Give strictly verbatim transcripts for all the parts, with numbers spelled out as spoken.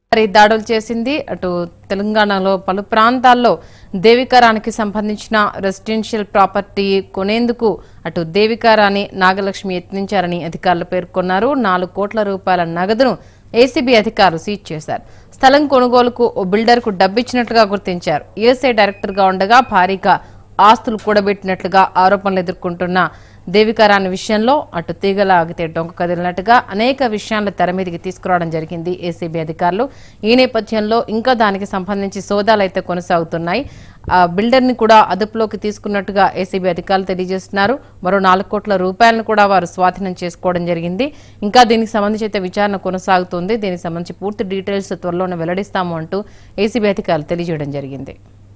దాడులు చేసింది. అటు తెలంగాణలో పలు ప్రాంతాల్లో దేవికారానికి సంబంధించిన రెసిడెన్షియల్ ప్రాపర్టీ కొనేందుకు అటు దేవికారాని నాగలక్ష్మి యత్నించారని అధికారులు పేర్కొన్నారు. నాలుగు కోట్ల రూపాయల నగదును ఏసీబీ అధికారులు సీజ్ చేశారు. స్థలం కొనుగోలుకు ఓ బిల్డర్ కు డబ్బిచ్చినట్లుగా గుర్తించారు. యూఎస్ఐ డైరెక్టర్ గా ఉండగా భారీగా ఆస్తులు కూడబెట్టినట్లుగా ఆరోపణలు ఎదుర్కొంటున్న దేవికారాని విషయంలో అటు తీగల ఆగితే డొంక కదిలినట్టుగా అనేక విషయాలను తెర మీదకి తీసుకురావడం జరిగింది ఏసీబీ అధికారులు. ఈ నేపథ్యంలో ఇంకా దానికి సంబంధించి సోదాలు అయితే కొనసాగుతున్నాయి. ఆ బిల్డర్ ని కూడా అదుపులోకి తీసుకున్నట్టుగా ఏసీబీ అధికారులు తెలియజేస్తున్నారు. మరో నాలుగు కోట్ల రూపాయలను కూడా వారు స్వాధీనం చేసుకోవడం జరిగింది. ఇంకా దీనికి సంబంధించి అయితే విచారణ కొనసాగుతుంది. దీనికి సంబంధించి పూర్తి డీటెయిల్స్ త్వరలోనే వెల్లడిస్తాము అంటూ ఏసీబీ అధికారులు తెలియజేయడం జరిగింది.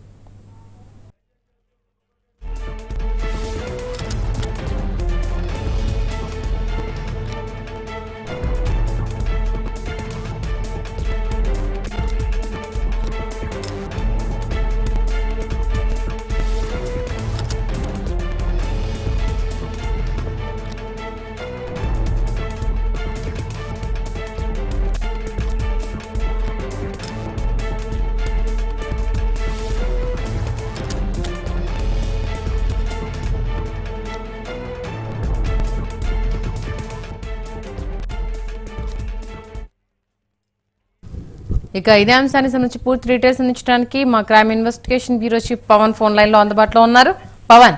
ఇక ఇదే అంశానికి సంబంధించి పూర్తి డీటెయిల్స్ అందించడానికి మా crime investigation bureau chief Pavan phone line లో అందుబాటులో ఉన్నారు. పవన్,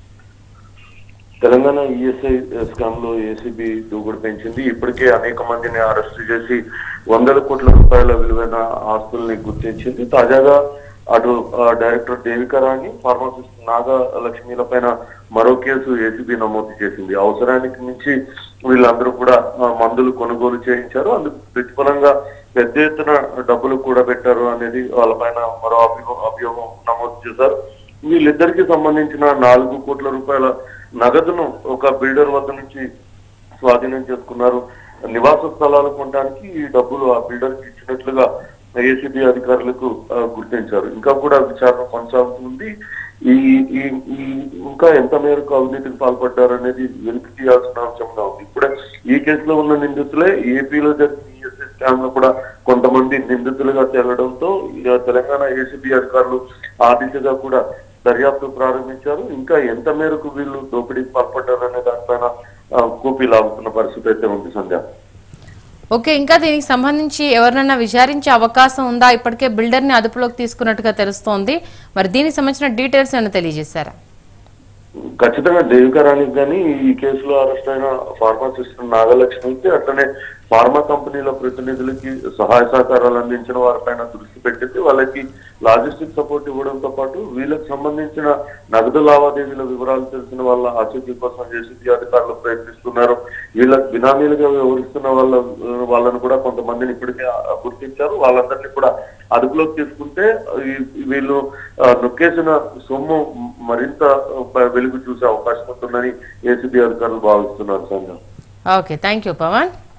తెలంగాణ ఈఎస్ఐ స్కామ్ లో ఏసీబీ దూకుడు పెంచింది. ఇప్పటికే అనేక మందిని అరెస్ట్ చేసి వందల కోట్ల రూపాయల విలువైన ఆస్తుల్ని గుర్తించింది. తాజాగా అటు డైరెక్టర్ దేవికారాని, ఫార్మసిస్ట్ నాగలక్ష్మిల పైన మరో కేసు ఏసీబీ నమోదు చేసింది. అవసరానికి మించి వీళ్ళందరూ కూడా మందులు కొనుగోలు చేయించారు, అందుకు ప్రతిఫలంగా పెద్ద ఎత్తున డబ్బులు కూడా పెట్టారు అనేది వాళ్ళపైన మరో అభియోగం నమోదు చేశారు. వీళ్ళిద్దరికి సంబంధించిన నాలుగు కోట్ల రూపాయల నగదును ఒక బిల్డర్ వద్ద నుంచి స్వాధీనం చేసుకున్నారు. నివాస స్థలాలు కొనడానికి ఈ డబ్బులు ఆ బిల్డర్ కి ఇచ్చినట్లుగా ఏసీబీ అధికారులకు గుర్తించారు. ఇంకా కూడా విచారణ కొనసాగుతుంది. ఈ ఈ ఇంకా ఎంత మేరకు అవినీతికి పాల్పడ్డారు అనేది వెలికి తీయాల్సిన అంశంగా ఉంది. ఇప్పుడే ఈ కేసులో ఉన్న నిందితులే ఏపీలో జరిగిన ఈఎస్ఐ స్కామ్ లో కూడా కొంతమంది నిందితులుగా తేలడంతో తెలంగాణ ఏసీబీ అధికారులు ఆ దిశగా కూడా దర్యాప్తు ప్రారంభించారు. ఇంకా ఎంత మేరకు వీళ్ళు దోపిడీకి పాల్పడ్డారు అనే దానిపైన కూపీ లాగుతున్న పరిస్థితి అయితే ఉంది. సంధ్య, ఓకే, ఇంకా దీనికి సంబంధించి ఎవరినైనా విచారించే అవకాశం ఉందా? ఇప్పటికే బిల్డర్ ని అదుపులోకి తీసుకున్నట్టుగా తెలుస్తోంది. మరి దీనికి సంబంధించిన డీటెయిల్స్ ఏమైనా తెలియజేశారా? ఖచ్చితంగా దేవికారానికి కానీ ఈ కేసులో అరెస్ట్ అయిన ఫార్మాసిస్ట్ నాగలక్ష్మికి, అట్లనే ఫార్మా కంపెనీల ప్రతినిధులకి సహాయ సహకారాలు అందించిన వారిపైన దృష్టి పెట్టింది. వాళ్ళకి లాజిస్టిక్ సపోర్ట్ ఇవ్వడంతో పాటు వీళ్ళకి సంబంధించిన నగదు లావాదేవీల వివరాలు తెలిసిన వాళ్ళ ఆచూకీ కోసం ఏసీబీ అధికారులు ప్రయత్నిస్తున్నారు. వీళ్ళకి బినామీలుగా వ్యవహరిస్తున్న వాళ్ళ వాళ్ళను కూడా కొంతమందిని ఇప్పటికే గుర్తించారు. వాళ్ళందరినీ కూడా అదుపులోకి తీసుకుంటే వీళ్ళు నొక్కేసిన సొమ్ము మరింత వెలుగు చూసే అవకాశం ఉంటుందని ఏసీబీ అధికారులు భావిస్తున్నారు. సంఘం. Okay, thank you Pawan.